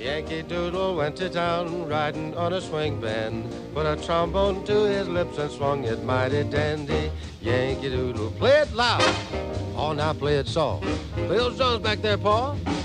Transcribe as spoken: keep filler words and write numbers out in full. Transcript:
Yankee Doodle went to town riding on a swing band, put a trombone to his lips and swung it mighty dandy. Yankee Doodle, play it loud. Oh, now play it soft. Play those drums back there, Paul.